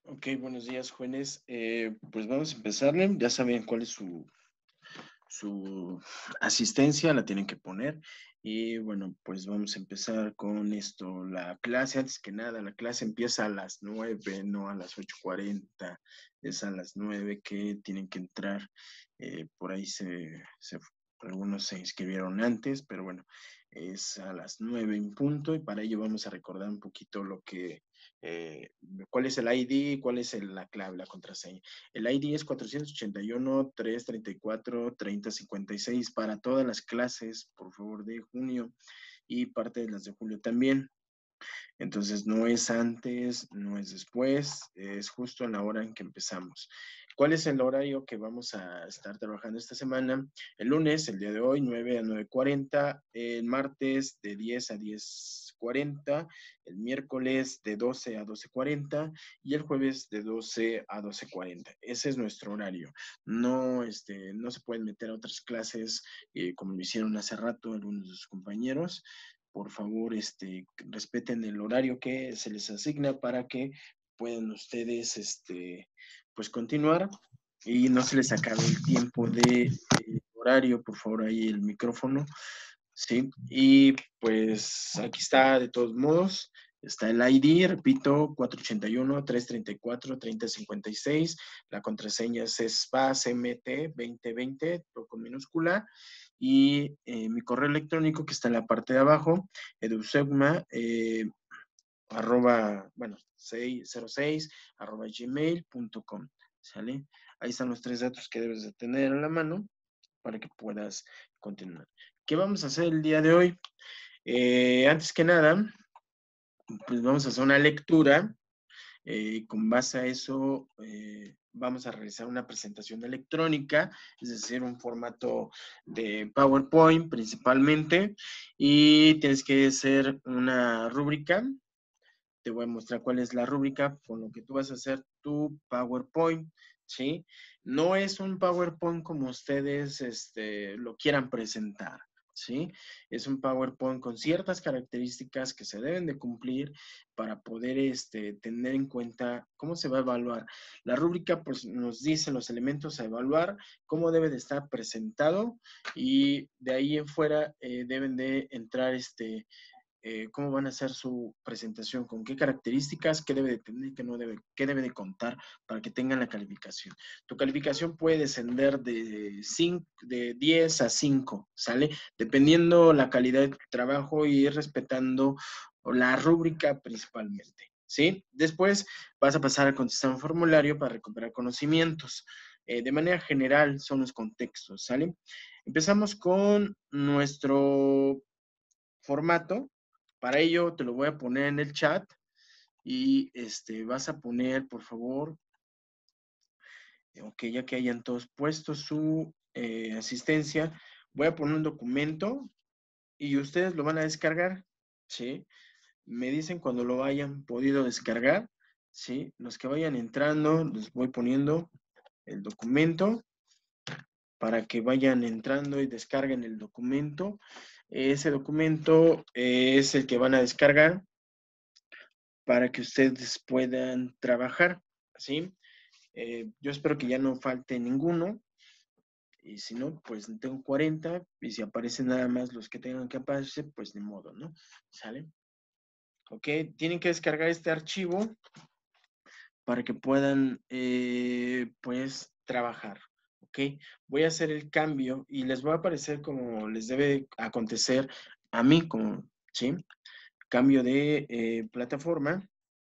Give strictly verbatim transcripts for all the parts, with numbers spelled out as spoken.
Ok, buenos días, jóvenes. Eh, pues vamos a empezarle. Ya saben cuál es su, su asistencia, la tienen que poner. Y bueno, pues vamos a empezar con esto. La clase, antes que nada, la clase empieza a las nueve, no a las ocho cuarenta. Es a las nueve que tienen que entrar. Eh, por ahí se, se, algunos se inscribieron antes, pero bueno, es a las nueve en punto. Y para ello vamos a recordar un poquito lo que, eh, cuál es el I D, cuál es el- la clave, la contraseña. El I D es cuatrocientos ochenta y uno, trescientos treinta y cuatro, treinta cincuenta y seis para todas las clases, por favor, de junio y parte de las de julio también. Entonces, no es antes, no es después, es justo en la hora en que empezamos. ¿Cuál es el horario que vamos a estar trabajando esta semana? El lunes, el día de hoy, nueve a nueve cuarenta, el martes de diez a diez cuarenta, el miércoles de doce a doce cuarenta y el jueves de doce a doce cuarenta. Ese es nuestro horario. No, este, no se pueden meter a otras clases eh, como lo hicieron hace rato algunos de sus compañeros. Por favor, este, respeten el horario que se les asigna para que puedan ustedes, este, pues continuar y no se les acabe el tiempo de eh, horario, por favor, ahí el micrófono, ¿sí? Y pues aquí está, de todos modos, está el I D, repito, cuatrocientos ochenta y uno, trescientos treinta y cuatro, treinta cincuenta y seis, la contraseña es spasmt veinte veinte, todo con minúscula, y eh, mi correo electrónico que está en la parte de abajo, edusegma, eh, arroba, bueno, seiscientos seis, arroba gmail punto com, ¿sale? Ahí están los tres datos que debes de tener en la mano para que puedas continuar. ¿Qué vamos a hacer el día de hoy? Eh, antes que nada, pues vamos a hacer una lectura. Eh, con base a eso, eh, vamos a realizar una presentación electrónica, es decir, un formato de PowerPoint principalmente, y tienes que hacer una rúbrica. Te voy a mostrar cuál es la rúbrica con lo que tú vas a hacer tu PowerPoint, ¿sí? No es un PowerPoint como ustedes este, lo quieran presentar, ¿sí? Es un PowerPoint con ciertas características que se deben de cumplir para poder este, tener en cuenta cómo se va a evaluar. La rúbrica pues, nos dice los elementos a evaluar, cómo debe de estar presentado y de ahí en fuera eh, deben de entrar este eh, cómo van a hacer su presentación, con qué características, qué debe de tener, qué no debe, qué debe de contar para que tengan la calificación. Tu calificación puede descender de, cinco, de diez a cinco, ¿sale? Dependiendo la calidad de tu trabajo y respetando la rúbrica principalmente, ¿sí? Después vas a pasar a contestar un formulario para recuperar conocimientos. Eh, de manera general son los contextos, ¿sale? Empezamos con nuestro formato. Para ello te lo voy a poner en el chat y este, vas a poner, por favor, ok, ya que hayan todos puesto su eh, asistencia, voy a poner un documento y ustedes lo van a descargar, ¿sí? Me dicen cuando lo hayan podido descargar, ¿sí? Los que vayan entrando, les voy poniendo el documento para que vayan entrando y descarguen el documento. Ese documento es el que van a descargar para que ustedes puedan trabajar, ¿sí? Eh, yo espero que ya no falte ninguno, y si no, pues tengo cuarenta, y si aparecen nada más los que tengan que aparecer, pues ni modo, ¿no? ¿Sale? Ok, tienen que descargar este archivo para que puedan, eh, pues, trabajar, ¿ok? Voy a hacer el cambio y les va a aparecer como les debe acontecer a mí, como, ¿sí? Cambio de eh, plataforma.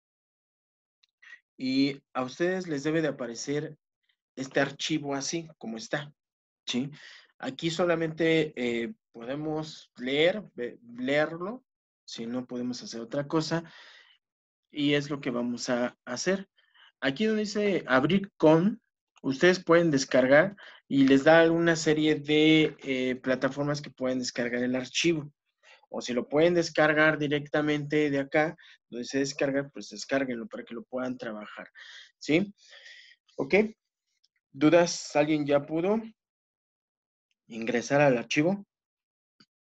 Y a ustedes les debe de aparecer este archivo así como está, ¿sí? Aquí solamente eh, podemos leer, leerlo, si no podemos hacer otra cosa, y es lo que vamos a hacer. Aquí donde dice abrir con, ustedes pueden descargar y les da una serie de eh, plataformas que pueden descargar el archivo. O si lo pueden descargar directamente de acá, donde se descarga, pues descárguenlo para que lo puedan trabajar, ¿sí? ¿Ok? ¿Dudas? ¿Alguien ya pudo ingresar al archivo?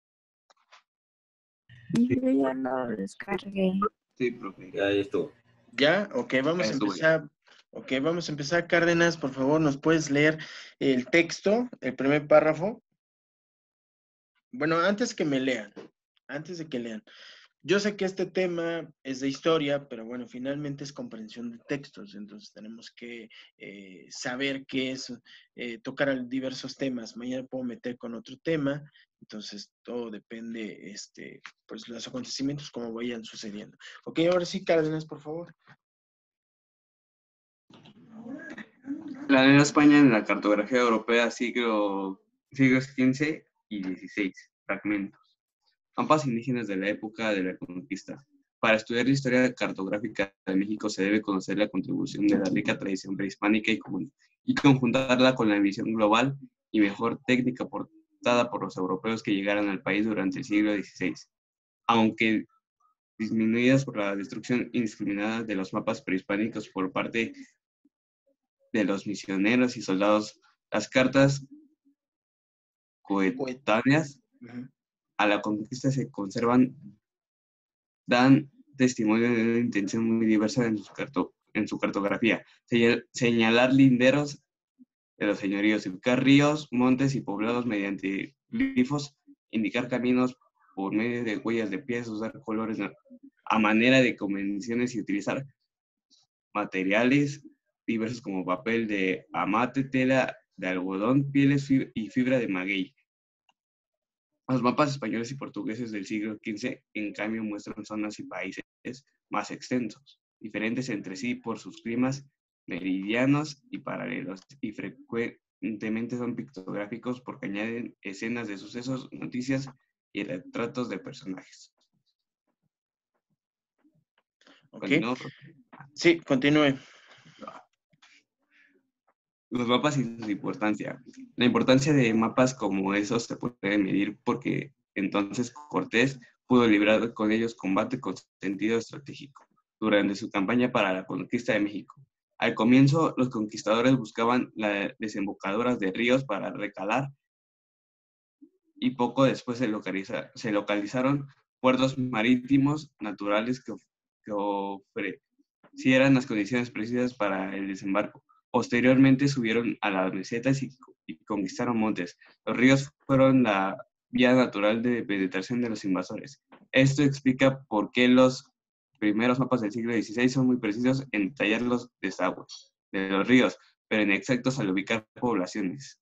Yo ya lo descargué. Sí, profe, ya estuvo. ¿Ya? Ok, vamos a Estuvo ya. empezar. Ok, vamos a empezar. Cárdenas, por favor, ¿nos puedes leer el texto, el primer párrafo? Bueno, antes que me lean, antes de que lean. Yo sé que este tema es de historia, pero bueno, finalmente es comprensión de textos, entonces tenemos que eh, saber qué es, eh, tocar a diversos temas. Mañana puedo meter con otro tema, entonces todo depende, este, pues los acontecimientos como vayan sucediendo. Ok, ahora sí, Cárdenas, por favor. La Nueva España en la cartografía europea, siglo, siglos quince y dieciséis, fragmentos. Mapas indígenas de la época de la conquista. Para estudiar la historia cartográfica de México se debe conocer la contribución de la rica tradición prehispánica y, y conjuntarla con la visión global y mejor técnica aportada por los europeos que llegaron al país durante el siglo dieciséis. Aunque disminuidas por la destrucción indiscriminada de los mapas prehispánicos por parte de los misioneros y soldados, las cartas Pues, coetáneas ujú. a la conquista se conservan, dan testimonio de una intención muy diversa en su, carto, en su cartografía. Señal, señalar linderos de los señoríos, ubicar ríos, montes y poblados mediante glifos, indicar caminos por medio de huellas de pies, usar colores a manera de convenciones y utilizar materiales diversos como papel de amate, tela de algodón, pieles y fibra de maguey. Los mapas españoles y portugueses del siglo quince, en cambio, muestran zonas y países más extensos, diferentes entre sí por sus climas meridianos y paralelos, y frecuentemente son pictográficos porque añaden escenas de sucesos, noticias y retratos de personajes. Ok, Continúo. sí, continúe. Los mapas y su importancia. La importancia de mapas como esos se puede medir porque entonces Cortés pudo librar con ellos combate con sentido estratégico durante su campaña para la conquista de México. Al comienzo, los conquistadores buscaban las desembocaduras de ríos para recalar y poco después se, localiza, se localizaron puertos marítimos naturales que, que ofrecieran las condiciones precisas para el desembarco. Posteriormente subieron a las mesetas y, y conquistaron montes. Los ríos fueron la vía natural de penetración de los invasores. Esto explica por qué los primeros mapas del siglo dieciséis son muy precisos en detallar los desagües de los ríos, pero inexactos al ubicar poblaciones.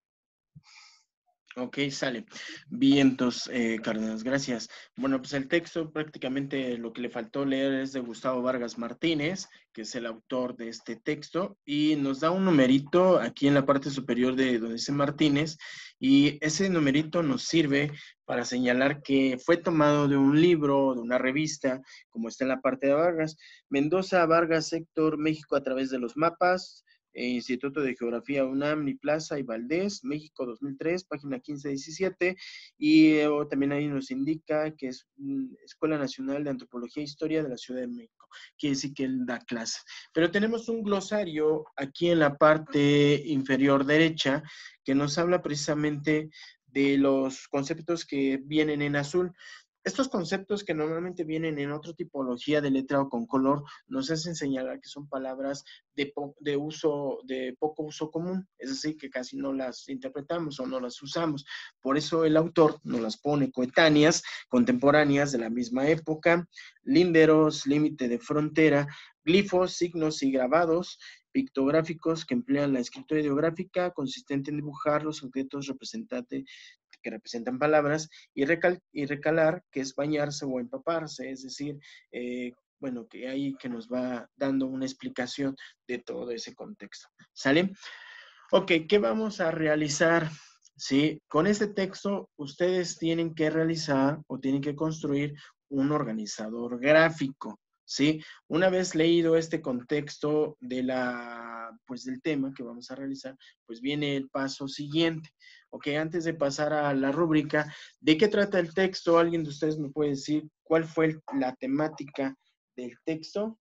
Ok, sale. Vientos, eh, Cárdenas, gracias. Bueno, pues el texto prácticamente lo que le faltó leer es de Gustavo Vargas Martínez, que es el autor de este texto, y nos da un numerito aquí en la parte superior de donde dice Martínez, y ese numerito nos sirve para señalar que fue tomado de un libro, de una revista, como está en la parte de Vargas. Mendoza, Vargas, Héctor, México a través de los mapas. Instituto de Geografía UNAM, Ni Plaza y Valdés, México dos mil tres, página quince diecisiete, y eh, también ahí nos indica que es mm, Escuela Nacional de Antropología e Historia de la Ciudad de México, quiere decir que él da clase. Pero tenemos un glosario aquí en la parte inferior derecha que nos habla precisamente de los conceptos que vienen en azul. Estos conceptos que normalmente vienen en otra tipología de letra o con color nos hacen señalar que son palabras de, po de uso, de poco uso común, es decir, que casi no las interpretamos o no las usamos. Por eso el autor nos las pone coetáneas, contemporáneas de la misma época, linderos, límite de frontera, glifos, signos y grabados, pictográficos que emplean la escritura ideográfica consistente en dibujar los objetos representantes que representan palabras, y, recal y recalar, que es bañarse o empaparse, es decir, eh, bueno, que ahí que nos va dando una explicación de todo ese contexto. ¿Sale? Ok, ¿qué vamos a realizar? Sí, con este texto ustedes tienen que realizar o tienen que construir un organizador gráfico. ¿Sí? Una vez leído este contexto de la, pues del tema que vamos a realizar, pues viene el paso siguiente. Ok, antes de pasar a la rúbrica, ¿de qué trata el texto? ¿Alguien de ustedes me puede decir cuál fue la temática del texto?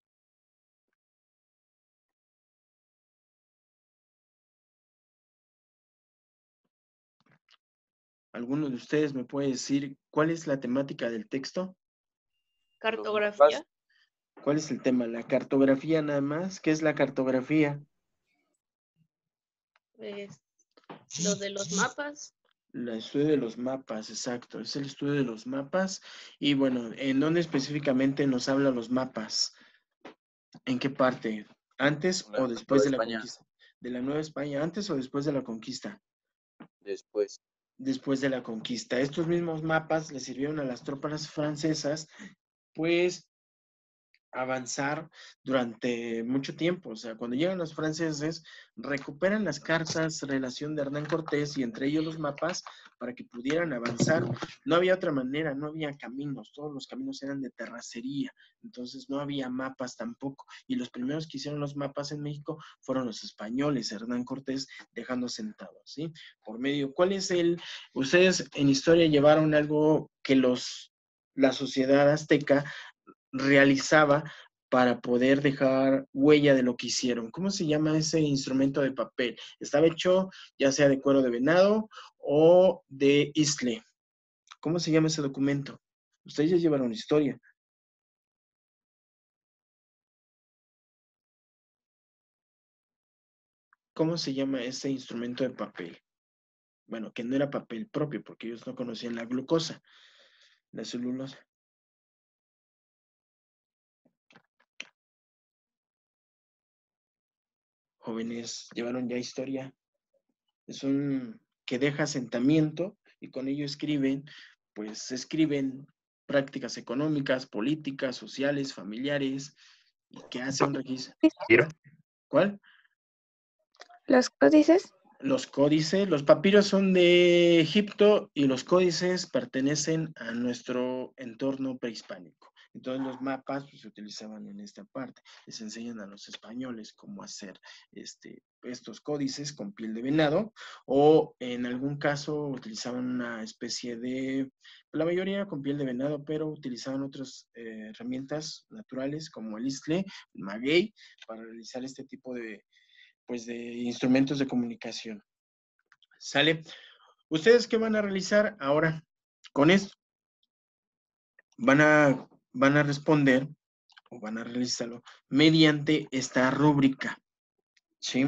¿Alguno de ustedes me puede decir cuál es la temática del texto? Cartografía. ¿Cuál es el tema? La cartografía nada más. ¿Qué es la cartografía? Es lo de los mapas. El estudio de los mapas, exacto. Es el estudio de los mapas. Y bueno, ¿en dónde específicamente nos habla los mapas? ¿En qué parte? ¿Antes La o después Nueva de la España, conquista? ¿De la Nueva España antes o después de la conquista? después. Después de la conquista. Estos mismos mapas le sirvieron a las tropas francesas, pues, avanzar durante mucho tiempo. O sea, cuando llegan los franceses, recuperan las cartas, relación de Hernán Cortés y entre ellos los mapas para que pudieran avanzar. No había otra manera, no había caminos, todos los caminos eran de terracería, entonces no había mapas tampoco. Y los primeros que hicieron los mapas en México fueron los españoles, Hernán Cortés dejando sentados, ¿sí? Por medio, ¿cuál es el? Ustedes en historia llevaron algo que los, la sociedad azteca realizaba para poder dejar huella de lo que hicieron. ¿Cómo se llama ese instrumento de papel? Estaba hecho ya sea de cuero de venado o de isle. ¿Cómo se llama ese documento? Ustedes ya llevaron historia. ¿Cómo se llama ese instrumento de papel? Bueno, que no era papel propio, porque ellos no conocían la glucosa, la celulosa. Jóvenes, llevaron ya historia. Es un que deja asentamiento y con ello escriben, pues escriben prácticas económicas, políticas, sociales, familiares, y que hace un registro. ¿Cuál? ¿Cuál? ¿Los códices? Los códices, los papiros son de Egipto y los códices pertenecen a nuestro entorno prehispánico. Entonces los mapas pues, se utilizaban en esta parte. Les enseñan a los españoles cómo hacer este, estos códices con piel de venado o en algún caso utilizaban una especie de, la mayoría con piel de venado, pero utilizaban otras eh, herramientas naturales como el isle, el maguey, para realizar este tipo de, pues, de instrumentos de comunicación. ¿Sale? ¿Ustedes qué van a realizar ahora con esto? Van a, van a responder o van a realizarlo mediante esta rúbrica. ¿Sí?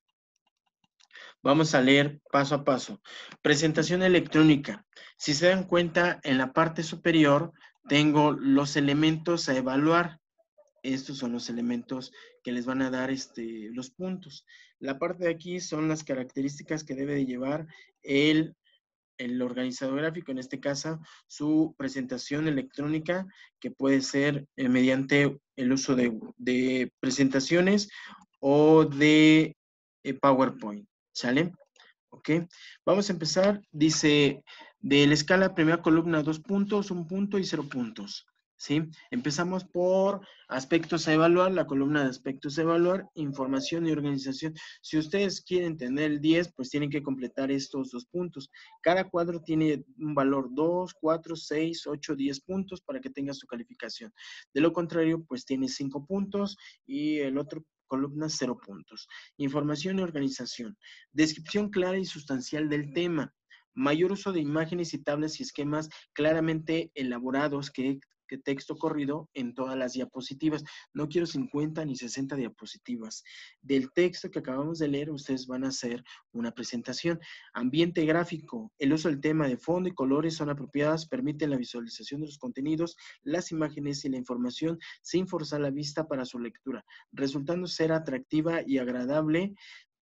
Vamos a leer paso a paso. Presentación electrónica. Si se dan cuenta, en la parte superior tengo los elementos a evaluar. Estos son los elementos que les van a dar este, los puntos. La parte de aquí son las características que debe de llevar el, el organizador gráfico, en este caso, su presentación electrónica, que puede ser eh, mediante el uso de, de presentaciones o de eh, PowerPoint. ¿Sale? Ok. Vamos a empezar. Dice, de la escala, primera columna, dos puntos, un punto y cero puntos. ¿Sí? Empezamos por aspectos a evaluar, la columna de aspectos a evaluar, información y organización. Si ustedes quieren tener el diez, pues tienen que completar estos dos puntos. Cada cuadro tiene un valor dos, cuatro, seis, ocho, diez puntos para que tenga su calificación. De lo contrario, pues tiene cinco puntos y el otro columna cero puntos. Información y organización. Descripción clara y sustancial del tema. Mayor uso de imágenes y tablas y esquemas claramente elaborados que, que texto corrido en todas las diapositivas. No quiero cincuenta ni sesenta diapositivas. Del texto que acabamos de leer, ustedes van a hacer una presentación. Ambiente gráfico. El uso del tema de fondo y colores son apropiadas, permiten la visualización de los contenidos, las imágenes y la información sin forzar la vista para su lectura, resultando ser atractiva y agradable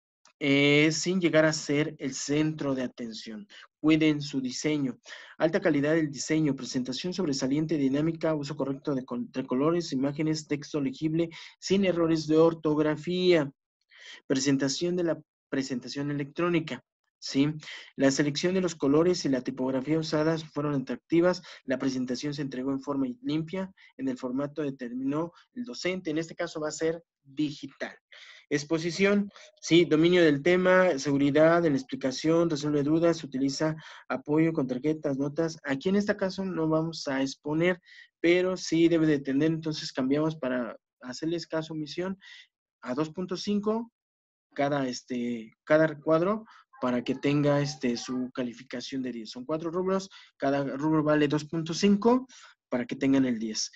eh, sin llegar a ser el centro de atención. Cuiden su diseño. Alta calidad del diseño, presentación sobresaliente, dinámica, uso correcto de, de colores, imágenes, texto legible, sin errores de ortografía. Presentación de la presentación electrónica. ¿Sí? La selección de los colores y la tipografía usadas fueron atractivas. La presentación se entregó en forma limpia, en el formato determinó el docente. En este caso va a ser digital. Exposición, sí, dominio del tema, seguridad en la explicación, resuelve dudas, utiliza apoyo con tarjetas, notas. Aquí en este caso no vamos a exponer, pero sí debe de tener, entonces cambiamos para hacerles caso omisión a dos punto cinco cada, este, cada cuadro para que tenga este, su calificación de diez. Son cuatro rubros, cada rubro vale dos punto cinco para que tengan el diez.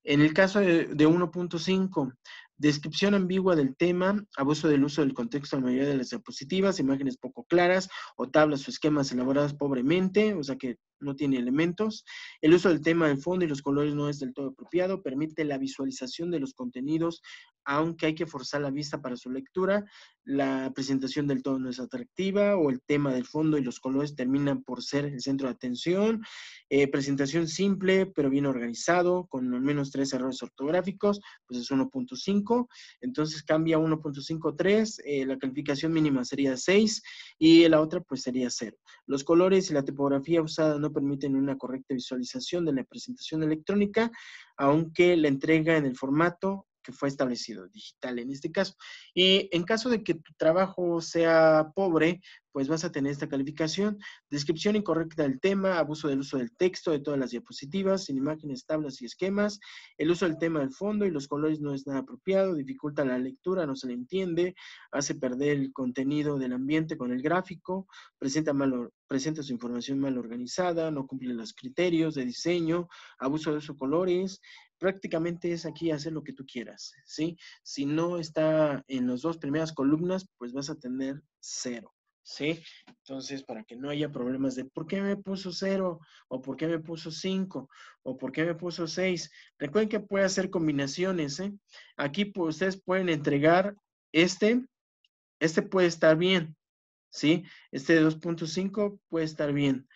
En el caso de, de uno punto cinco, descripción ambigua del tema, abuso del uso del contexto en la mayoría de las diapositivas, imágenes poco claras o tablas o esquemas elaborados pobremente, o sea que no tiene elementos. El uso del tema del fondo y los colores no es del todo apropiado, permite la visualización de los contenidos, aunque hay que forzar la vista para su lectura. La presentación del todo no es atractiva, o el tema del fondo y los colores terminan por ser el centro de atención. Eh, presentación simple, pero bien organizado, con al menos tres errores ortográficos, pues es uno punto cinco. Entonces cambia a uno punto cincuenta y tres, eh, la calificación mínima sería seis y la otra pues sería cero. Los colores y la tipografía usada no permiten una correcta visualización de la presentación electrónica, aunque la entrega en el formato que fue establecido, digital en este caso. Y en caso de que tu trabajo sea pobre, pues vas a tener esta calificación: descripción incorrecta del tema, abuso del uso del texto de todas las diapositivas, sin imágenes, tablas y esquemas, el uso del tema del fondo y los colores no es nada apropiado, dificulta la lectura, no se le entiende, hace perder el contenido del ambiente con el gráfico, presenta, mal, presenta su información mal organizada, no cumple los criterios de diseño, abuso de uso de colores. Prácticamente es aquí hacer lo que tú quieras, ¿sí? Si no está en las dos primeras columnas, pues vas a tener cero, ¿sí? Entonces, para que no haya problemas de ¿por qué me puso cero? ¿O por qué me puso cinco? ¿O por qué me puso seis? Recuerden que puede hacer combinaciones, ¿eh? Aquí pues, ustedes pueden entregar este, este puede estar bien, ¿sí? Este de dos punto cinco puede estar bien,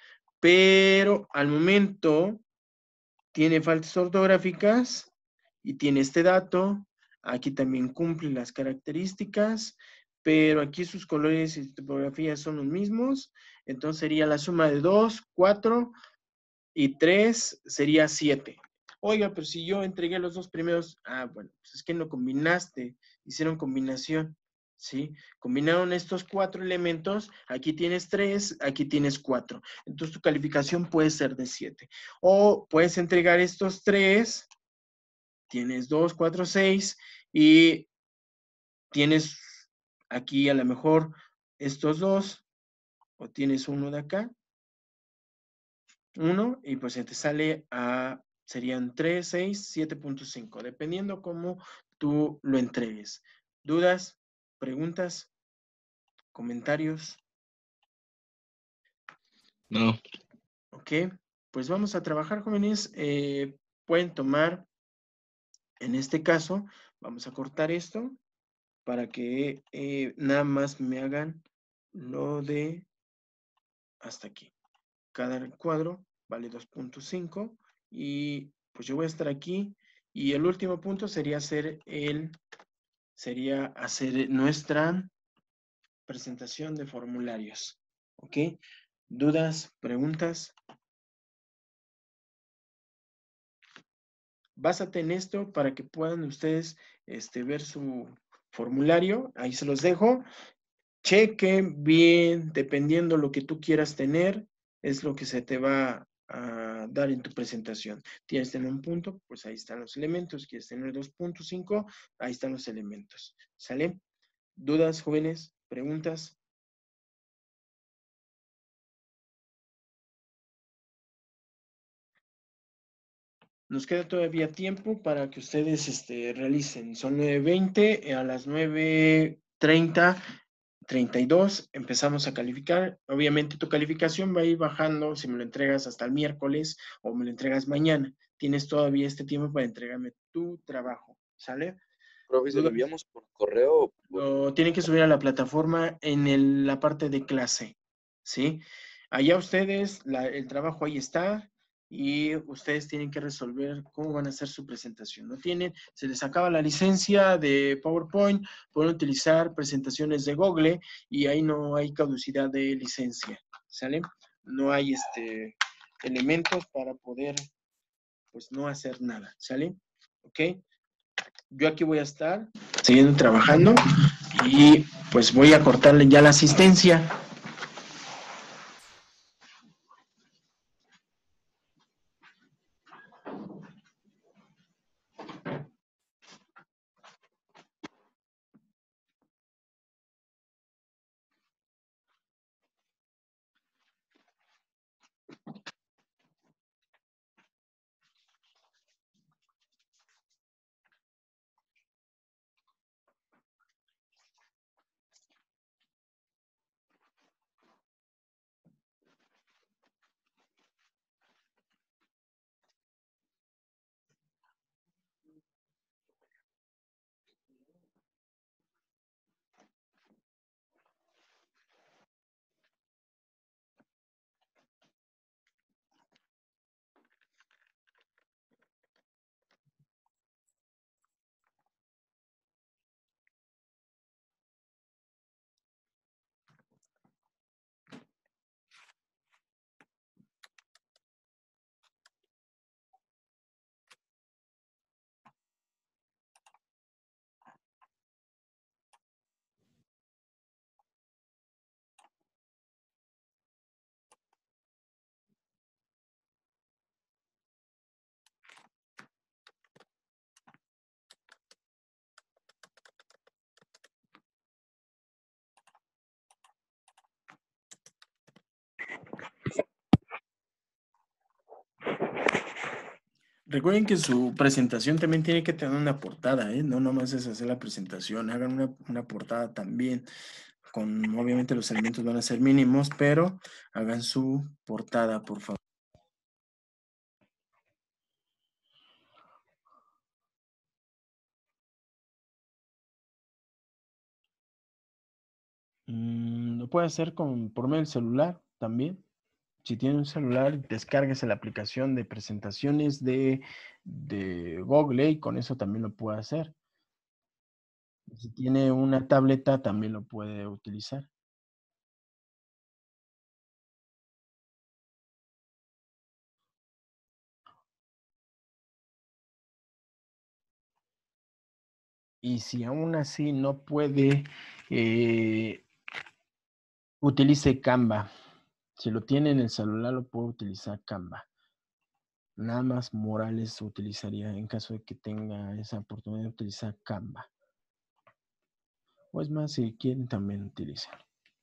pero al momento tiene faltas ortográficas y tiene este dato. Aquí también cumple las características, pero aquí sus colores y tipografías son los mismos. Entonces sería la suma de dos, cuatro y tres sería siete. Oiga, pero si yo entregué los dos primeros, ah, bueno, pues es que no combinaste, hicieron combinación, ¿sí? Combinaron estos cuatro elementos, aquí tienes tres, aquí tienes cuatro. Entonces tu calificación puede ser de siete. O puedes entregar estos tres, tienes dos, cuatro, seis, y tienes aquí a lo mejor estos dos, o tienes uno de acá, uno, y pues se te sale a, serían tres, seis, siete punto cinco, dependiendo cómo tú lo entregues. ¿Dudas? ¿Preguntas? ¿Comentarios? No. Ok, pues vamos a trabajar, jóvenes. Eh, pueden tomar, en este caso, vamos a cortar esto para que eh, nada más me hagan lo de hasta aquí. Cada cuadro vale dos punto cinco y pues yo voy a estar aquí y el último punto sería hacer el sería hacer nuestra presentación de formularios. ¿Ok? ¿Dudas? ¿Preguntas? Básate en esto para que puedan ustedes este, ver su formulario. Ahí se los dejo. Chequen bien, dependiendo lo que tú quieras tener, es lo que se te va a dar en tu presentación. ¿Quieres tener un punto? Pues ahí están los elementos. ¿Quieres tener dos punto cinco? Ahí están los elementos. ¿Sale? ¿Dudas, jóvenes? ¿Preguntas? Nos queda todavía tiempo para que ustedes este, realicen. Son nueve veinte, a las nueve treinta, treinta y dos empezamos a calificar. Obviamente tu calificación va a ir bajando si me lo entregas hasta el miércoles o me lo entregas mañana. Tienes todavía este tiempo para entregarme tu trabajo. ¿Sale? Profe, ¿se lo ¿Dudas? enviamos por correo o por...? Lo tienen que subir a la plataforma en el- la parte de clase, ¿sí? Allá ustedes, la- el trabajo ahí está y ustedes tienen que resolver cómo van a hacer su presentación. ¿No tienen? Se les acaba la licencia de PowerPoint, pueden utilizar presentaciones de Google y ahí no hay caducidad de licencia, ¿sale? No hay este, elementos para poder, pues, no hacer nada, ¿sale? ¿Ok? Yo aquí voy a estar siguiendo trabajando y pues voy a cortarle ya la asistencia. Recuerden que su presentación también tiene que tener una portada, ¿eh? No nomás es hacer la presentación, hagan una, una portada también. Con, obviamente los elementos van a ser mínimos, pero hagan su portada, por favor. Mm, lo puede hacer con, por medio del celular también. Si tiene un celular, descárguese la aplicación de presentaciones de, de Google y con eso también lo puede hacer. Si tiene una tableta, también lo puede utilizar. Y si aún así no puede, eh, utilice Canva. Si lo tiene en el celular, lo puede utilizar Canva. Nada más Morales utilizaría en caso de que tenga esa oportunidad de utilizar Canva. O es más, si quieren también utilizar.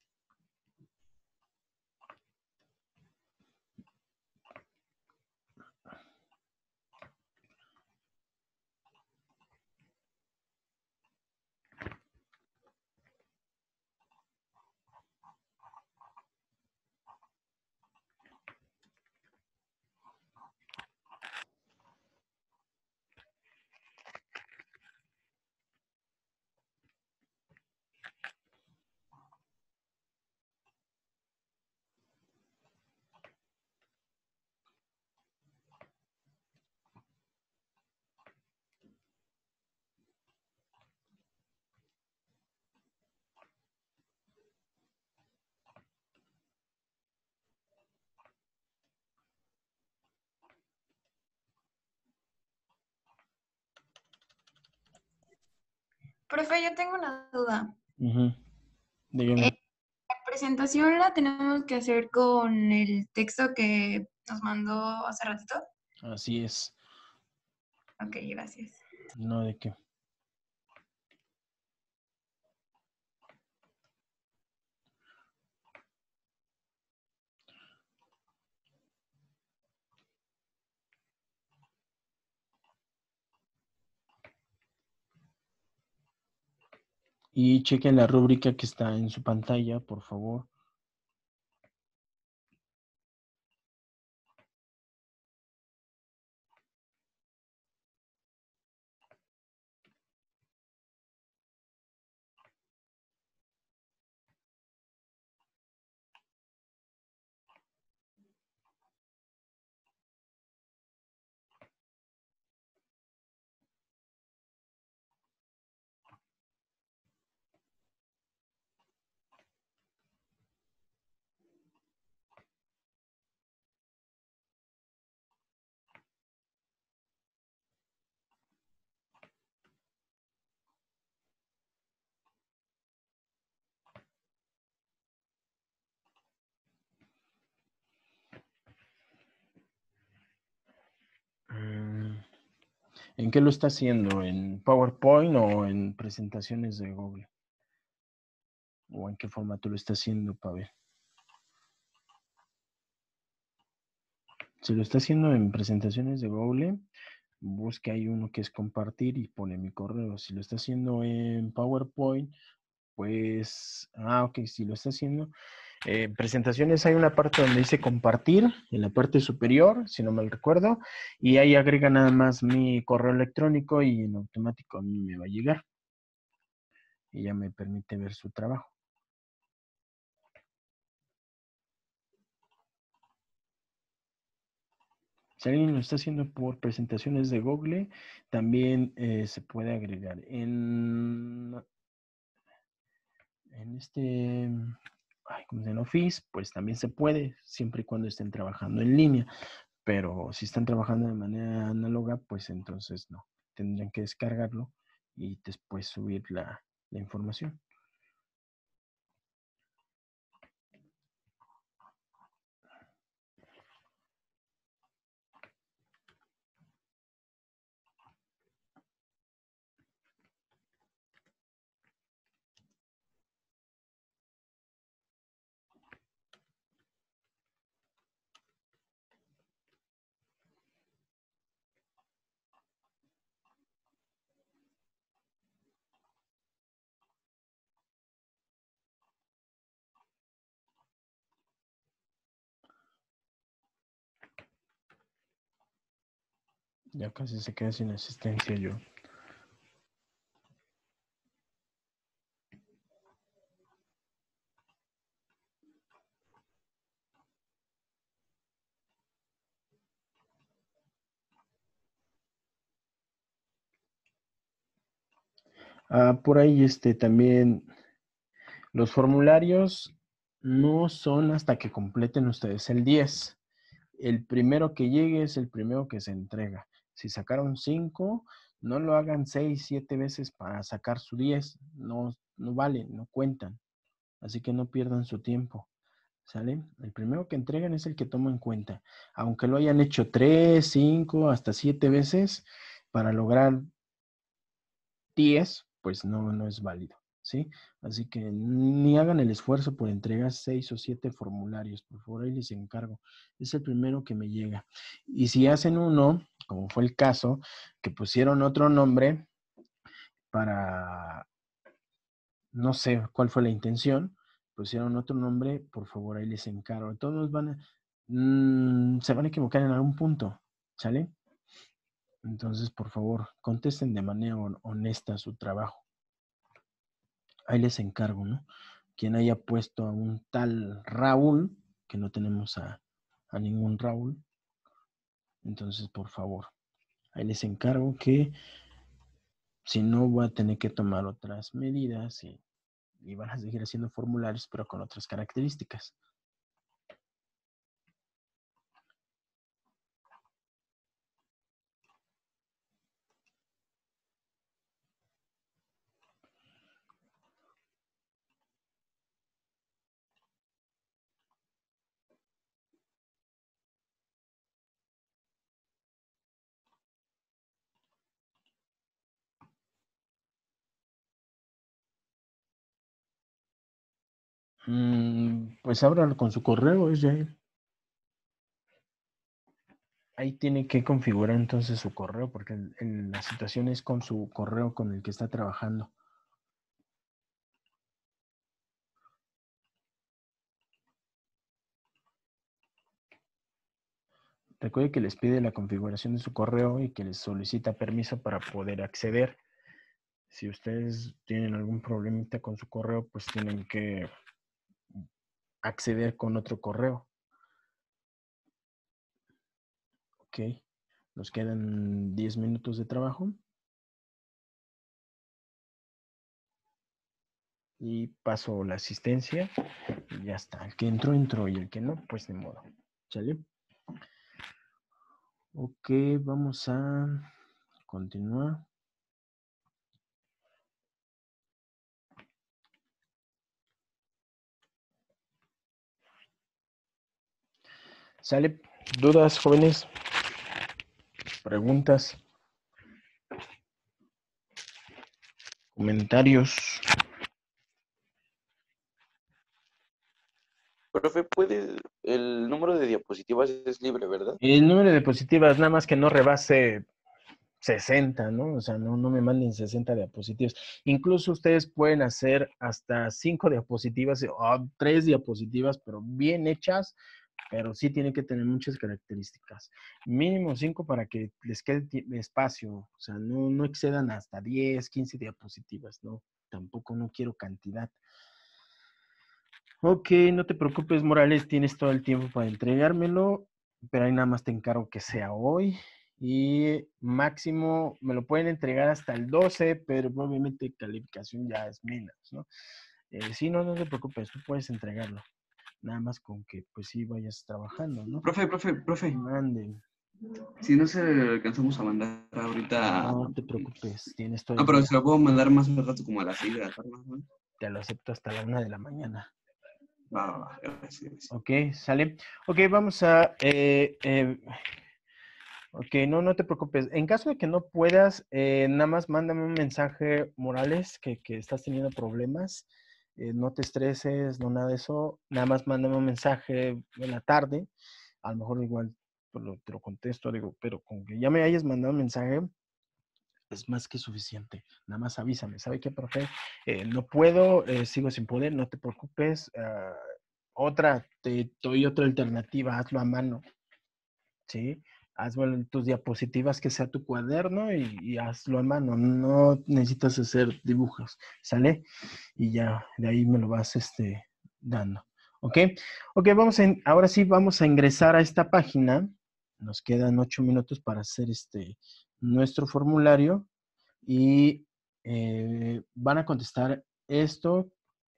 Profe, yo tengo una duda. Uh-huh. Dígame. Eh, la presentación la tenemos que hacer con el texto que nos mandó hace ratito. Así es. Ok, gracias. No de qué. Y chequen la rúbrica que está en su pantalla, por favor. ¿En qué lo está haciendo? ¿En PowerPoint o en presentaciones de Google? ¿O en qué formato lo está haciendo, Pavel? Si lo está haciendo en presentaciones de Google, busque ahí uno que es compartir y pone mi correo. Si lo está haciendo en PowerPoint, pues, ah, ok, si lo está haciendo en presentaciones hay una parte donde dice compartir, en la parte superior, si no mal recuerdo, y ahí agrega nada más mi correo electrónico y en automático a mí me va a llegar. Y ya me permite ver su trabajo. Si alguien lo está haciendo por presentaciones de Google, también eh, se puede agregar. En, en este, ay, ¿cómo se llama? Office, pues también se puede, siempre y cuando estén trabajando en línea. Pero si están trabajando de manera análoga, pues entonces no. Tendrían que descargarlo y después subir la, la información. Ya casi se queda sin asistencia yo. Ah, por ahí este también los formularios no son hasta que completen ustedes el diez. El primero que llegue es el primero que se entrega. Si sacaron cinco, no lo hagan seis, siete veces para sacar su diez. No, no vale, no cuentan. Así que no pierdan su tiempo. ¿Sale? El primero que entregan es el que tomo en cuenta. Aunque lo hayan hecho tres, cinco, hasta siete veces, para lograr diez, pues no, no es válido. ¿Sí? Así que ni hagan el esfuerzo por entregar seis o siete formularios. Por favor, ahí les encargo. Es el primero que me llega. Y si hacen uno, como fue el caso, que pusieron otro nombre para, no sé cuál fue la intención, pusieron otro nombre, por favor, ahí les encargo. Todos van a, mmm, se van a equivocar en algún punto. ¿Sale? Entonces, por favor, contesten de manera honesta su trabajo. Ahí les encargo, ¿no? Quien haya puesto a un tal Raúl, que no tenemos a, a ningún Raúl. Entonces, por favor, ahí les encargo que si no voy a tener que tomar otras medidas y, y van a seguir haciendo formularios, pero con otras características. Mm, pues ábralo con su correo, es Yael. Ahí tiene que configurar entonces su correo, porque el, el, la situación es con su correo con el que está trabajando. Recuerde que les pide la configuración de su correo y que les solicita permiso para poder acceder. Si ustedes tienen algún problemita con su correo, pues tienen que acceder con otro correo. Ok. Nos quedan diez minutos de trabajo. Y paso la asistencia. Y ya está. El que entró, entró. Y el que no, pues de modo. ¿Sale? Ok, vamos a continuar. ¿Sale? ¿Dudas, jóvenes? ¿Preguntas? ¿Comentarios? Profe, puede, el número de diapositivas es libre, ¿verdad? El número de diapositivas, nada más que no rebase sesenta, ¿no? O sea, no, no me manden sesenta diapositivas. Incluso ustedes pueden hacer hasta cinco diapositivas o tres diapositivas, pero bien hechas, pero sí tienen que tener muchas características. Mínimo cinco para que les quede espacio. O sea, no, no excedan hasta diez, quince diapositivas, ¿no? Tampoco no quiero cantidad. Ok, no te preocupes, Morales, tienes todo el tiempo para entregármelo, pero ahí nada más te encargo que sea hoy. Y máximo me lo pueden entregar hasta el doce, pero obviamente calificación ya es menos, ¿no? Eh, sí, no, no te preocupes, tú puedes entregarlo. Nada más con que pues sí vayas trabajando, ¿no? Profe, profe, profe. Manden. Si no se lo alcanzamos a mandar ahorita. No te preocupes, tienes todo Ah, el pero día. se lo puedo mandar más al rato, como a las seis de la tarde, ¿no? Te lo acepto hasta la una de la mañana. Va, va, va, gracias, gracias. Ok, sale. Ok, vamos a... Eh, eh, ok, no, no te preocupes. En caso de que no puedas, eh, nada más mándame un mensaje, Morales, que, que estás teniendo problemas. Eh, no te estreses, no nada de eso. Nada más mándame un mensaje en la tarde. A lo mejor igual pues, lo, te lo contesto, digo, pero con que ya me hayas mandado un mensaje, es más que suficiente. Nada más avísame. ¿Sabe qué, profe? Eh, no puedo, eh, sigo sin poder, no te preocupes. Uh, otra, te doy otra alternativa, hazlo a mano. ¿Sí? haz bueno, tus diapositivas que sea tu cuaderno y, y hazlo a mano. No necesitas hacer dibujos, ¿sale? Y ya de ahí me lo vas este, dando. ¿Ok? Ok, vamos a, ahora sí vamos a ingresar a esta página. Nos quedan ocho minutos para hacer este, nuestro formulario y eh, van a contestar esto,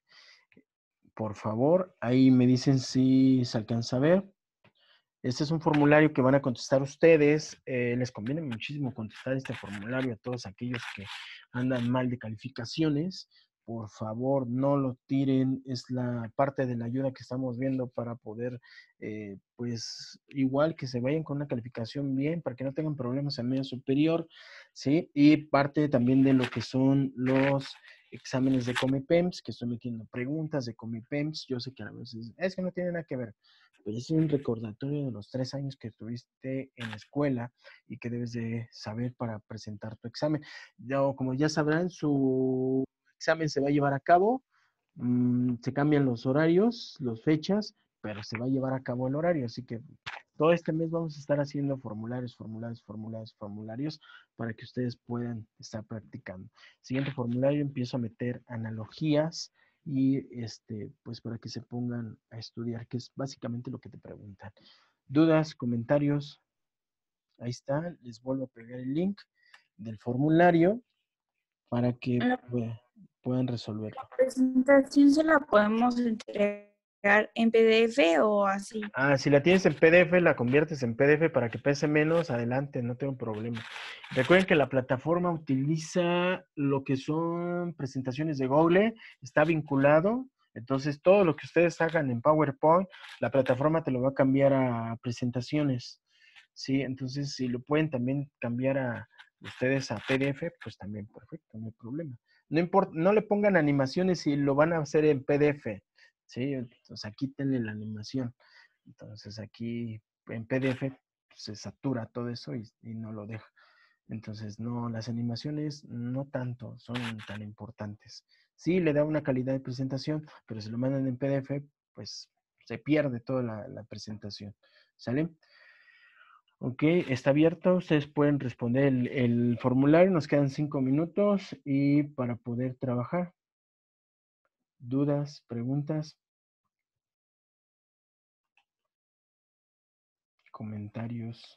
por favor. Ahí me dicen si se alcanza a ver. Este es un formulario que van a contestar ustedes. Eh, les conviene muchísimo contestar este formulario a todos aquellos que andan mal de calificaciones. Por favor, no lo tiren. Es la parte de la ayuda que estamos viendo para poder, eh, pues, igual que se vayan con una calificación bien, para que no tengan problemas en medio superior, ¿sí? Y parte también de lo que son los exámenes de Comipems, que estoy metiendo preguntas de Comipems. Yo sé que a veces es que no tiene nada que ver, pero es un recordatorio de los tres años que estuviste en la escuela y que debes de saber para presentar tu examen. Ya, como ya sabrán, su examen se va a llevar a cabo, mmm, se cambian los horarios, las fechas, pero se va a llevar a cabo el horario, así que todo este mes vamos a estar haciendo formularios, formularios, formularios, formularios para que ustedes puedan estar practicando. Siguiente formulario, empiezo a meter analogías y este, pues para que se pongan a estudiar, que es básicamente lo que te preguntan. ¿Dudas, comentarios? Ahí está, les vuelvo a pegar el link del formulario para que La pues, puedan resolverlo. presentación se la podemos entregar en P D F o así. Ah, si la tienes en P D F, la conviertes en P D F para que pese menos, adelante, no tengo problema. Recuerden que la plataforma utiliza lo que son presentaciones de Google, está vinculado, entonces todo lo que ustedes hagan en PowerPoint, la plataforma te lo va a cambiar a presentaciones, ¿sí? Entonces, si lo pueden también cambiar a ustedes a P D F, pues también perfecto, no hay problema. No importa, no le pongan animaciones si lo van a hacer en P D F, ¿sí? Entonces, aquí tienen la animación. Entonces aquí en P D F se satura todo eso y, y no lo deja. Entonces no, las animaciones no tanto son tan importantes. Sí le da una calidad de presentación, pero si lo mandan en P D F, pues se pierde toda la, la presentación. ¿Sale? Ok, está abierto. Ustedes pueden responder el, el formulario. Nos quedan cinco minutos y para poder trabajar. ¿Dudas, preguntas? ¿Comentarios?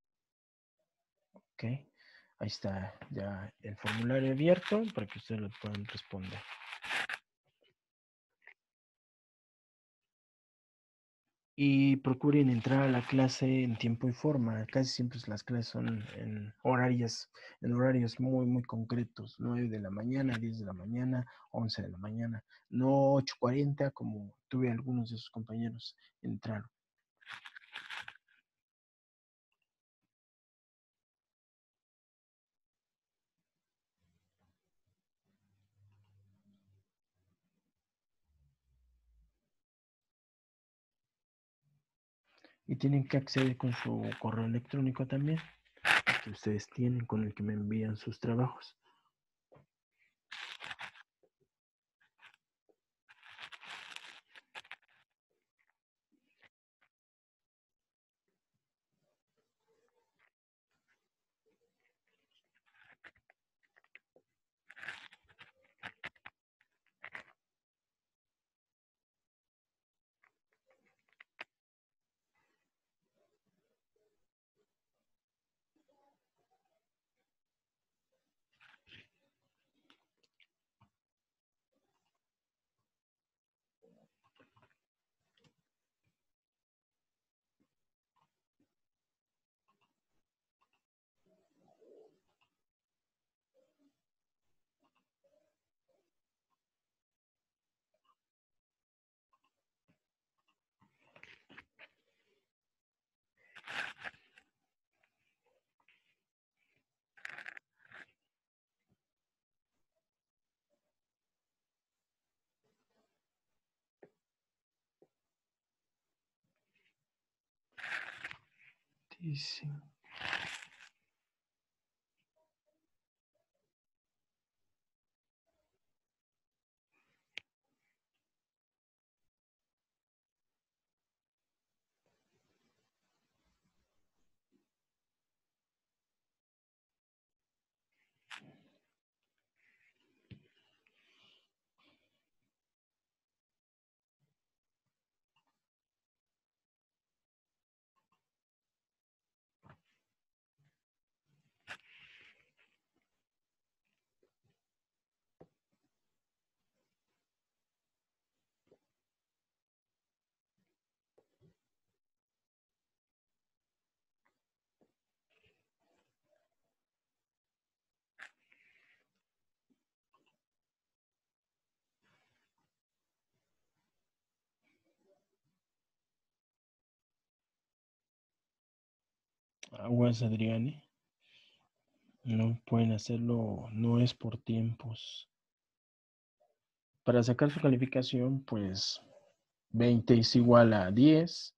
Ok, ahí está ya el formulario abierto para que ustedes lo puedan responder. Y procuren entrar a la clase en tiempo y forma. Casi siempre las clases son en horarios, en horarios muy, muy concretos. nueve de la mañana, diez de la mañana, once de la mañana. No ocho cuarenta como tuve algunos de sus compañeros entraron. Y tienen que acceder con su correo electrónico también, que ustedes tienen, con el que me envían sus trabajos. Dice. Aguas, Adriane. No pueden hacerlo, no es por tiempos. Para sacar su calificación, pues veinte es igual a diez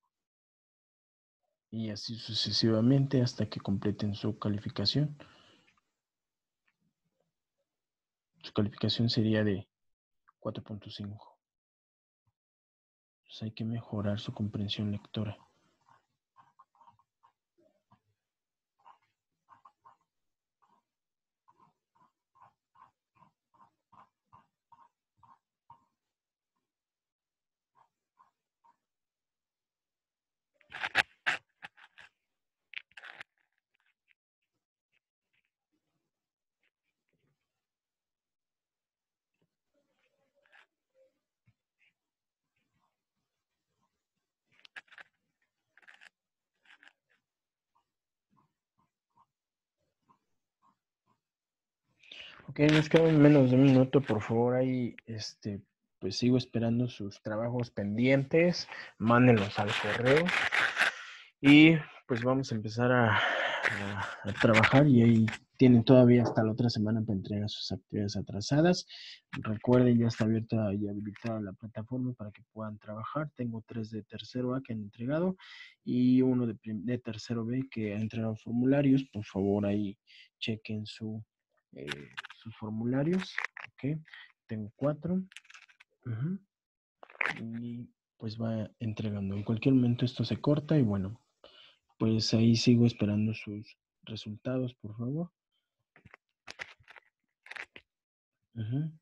y así sucesivamente hasta que completen su calificación. Su calificación sería de cuatro punto cinco. Entonces hay que mejorar su comprensión lectora. Ok, nos queda menos de un minuto, por favor. Ahí, este, pues sigo esperando sus trabajos pendientes. Mándenlos al correo. Y pues vamos a empezar a, a, a trabajar y ahí tienen todavía hasta la otra semana para entregar sus actividades atrasadas. Recuerden, ya está abierta y habilitada la plataforma para que puedan trabajar. Tengo tres de tercero A que han entregado y uno de, de tercero B que ha entregado formularios. Por favor, ahí chequen su, eh, sus formularios. Ok, tengo cuatro. Uh-huh. Y pues va entregando. En cualquier momento esto se corta y bueno, pues ahí sigo esperando sus resultados, por favor. Uh-huh.